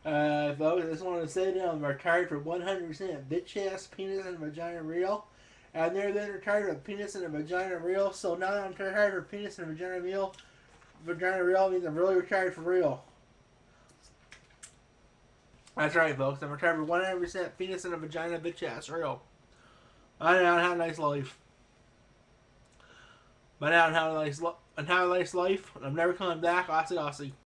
Folks, I just want to say that I'm retired for 100% bitch ass penis and vagina real. I've never been retired of penis and a vagina real, so now that I'm retired for penis and vagina real means I'm really retired for real. That's right, folks. I'm retired for 100% penis and a vagina bitch ass real. I don't have a nice life. But now I have a nice life, and I'm never coming back. Aussie, Aussie.